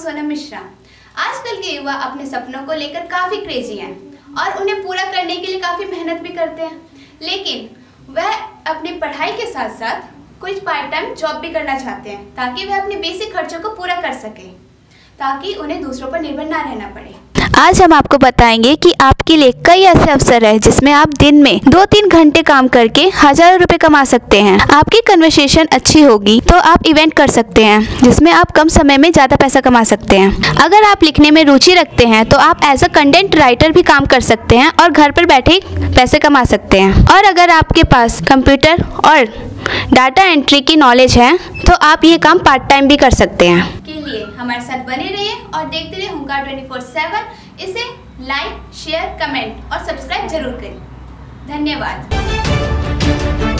सोनम मिश्रा। आजकल के युवा अपने सपनों को लेकर काफ़ी क्रेजी हैं और उन्हें पूरा करने के लिए काफ़ी मेहनत भी करते हैं, लेकिन वह अपनी पढ़ाई के साथ साथ कुछ पार्ट टाइम जॉब भी करना चाहते हैं ताकि वह अपने बेसिक खर्चों को पूरा कर सकें, ताकि उन्हें दूसरों पर निर्भर ना रहना पड़े। आज हम आपको बताएंगे कि आपके लिए कई ऐसे अवसर हैं जिसमें आप दिन में 2-3 घंटे काम करके हज़ारों रुपए कमा सकते हैं। आपकी कन्वर्सेशन अच्छी होगी तो आप इवेंट कर सकते हैं जिसमें आप कम समय में ज़्यादा पैसा कमा सकते हैं। अगर आप लिखने में रुचि रखते हैं तो आप एज अ कंटेंट राइटर भी काम कर सकते हैं और घर पर बैठे पैसे कमा सकते हैं। और अगर आपके पास कंप्यूटर और डाटा एंट्री की नॉलेज है तो आप ये काम पार्ट टाइम भी कर सकते हैं। के लिए हमारे साथ बने रहिए और देखते रहिए हुंकार 24/7। इसे लाइक, शेयर, कमेंट और सब्सक्राइब जरूर करें। धन्यवाद।